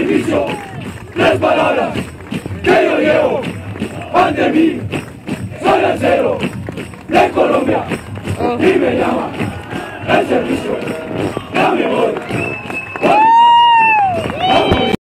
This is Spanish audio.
servicio, tres palabras que yo llevo ante mí. Soy el cero de Colombia y me llama el servicio.